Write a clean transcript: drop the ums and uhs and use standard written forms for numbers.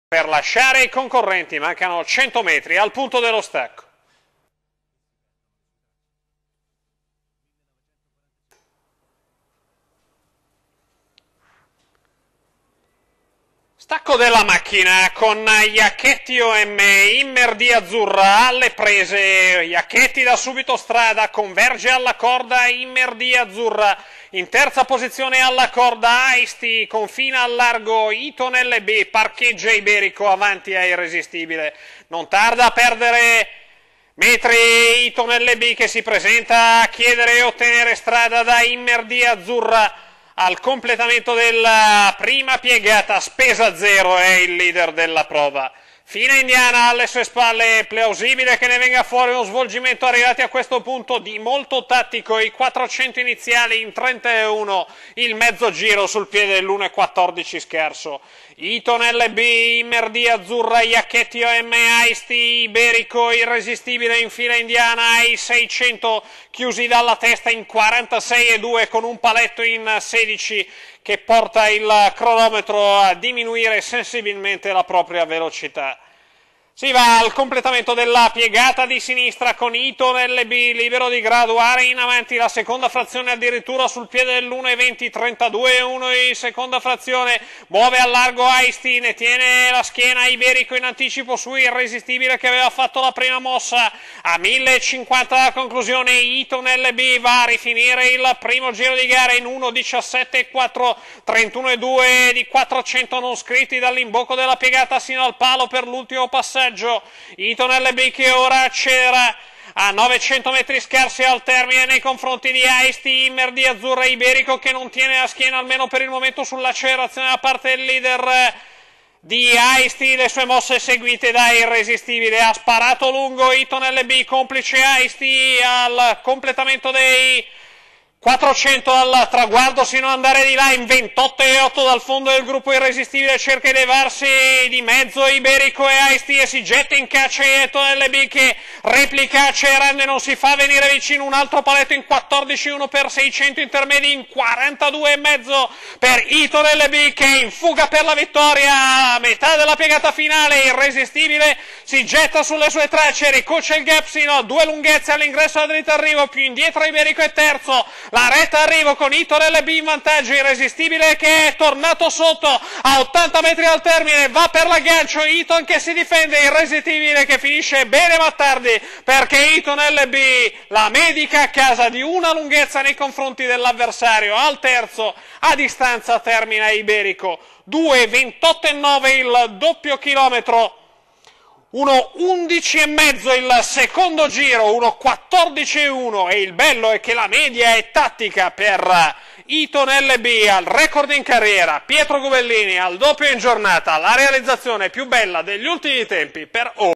Per lasciare i concorrenti mancano 100 metri al punto dello stacco. Stacco della macchina con Iacchetti OM, Immer di Azzurra alle prese, Iacchetti da subito strada, converge alla corda Immer di Azzurra, in terza posizione alla corda Aisti, confina al largo Eaton LB, parcheggia Iberico avanti a Irresistibile, non tarda a perdere metri Eaton LB che si presenta a chiedere e ottenere strada da Immer di Azzurra. Al completamento della prima piegata, spesa zero, è il leader della prova. Fina indiana alle sue spalle, plausibile che ne venga fuori uno svolgimento arrivati a questo punto di molto tattico, i 400 iniziali in 31, il mezzo giro sul piede dell'1,14 scarso. Eaton LB, Immer di Azzurra, Iacchetti OM, Aisti, Iberico, Irresistibile in fila indiana ai 600, chiusi dalla testa in 46,2 con un paletto in 16 che porta il cronometro a diminuire sensibilmente la propria velocità. Si va al completamento della piegata di sinistra con Eaton LB libero di graduare in avanti la seconda frazione addirittura sul piede dell'1,20, 32,1 in seconda frazione, muove al largo Aisti, ne tiene la schiena Iberico in anticipo su Irresistibile che aveva fatto la prima mossa, a 1050 la conclusione Eaton LB va a rifinire il primo giro di gara in 1,17,4, 31,2 di 400 non scritti dall'imbocco della piegata sino al palo per l'ultimo passaggio. Eaton LB che ora accelera a 900 metri scarsi al termine nei confronti di Aisti, Immer di Azzurra, Iberico che non tiene la schiena almeno per il momento sull'accelerazione da parte del leader di Aisti, le sue mosse seguite da Irresistibile, ha sparato lungo Eaton LB, complice Aisti al completamento dei 400 al traguardo sino ad andare di là in 28,8 dal fondo del gruppo Irresistibile, cerca di levarsi di mezzo Iberico e Aisti e si getta in caccia Eaton LB che replica accelerando e non si fa venire vicino, un altro paletto in 14,1 per 600 intermedi in 42,5 per Eaton LB che è in fuga per la vittoria a metà della piegata finale. Irresistibile si getta sulle sue tracce, ricuce il gap sino a 2 lunghezze all'ingresso del dritto arrivo, più indietro Iberico è terzo, la retta arrivo con Eaton LB in vantaggio, Irresistibile che è tornato sotto a 80 metri dal termine, va per l'aggancio, Eaton che si difende, Irresistibile che finisce bene ma tardi perché Eaton LB la medica a casa di una lunghezza nei confronti dell'avversario, al terzo a distanza termina Iberico, 2,28,9 il doppio chilometro, 1,11,5 il secondo giro, 1,14,1 e il bello è che la media è tattica per Eaton LB al record in carriera, Pietro Gubellini al doppio in giornata, la realizzazione più bella degli ultimi tempi per ora.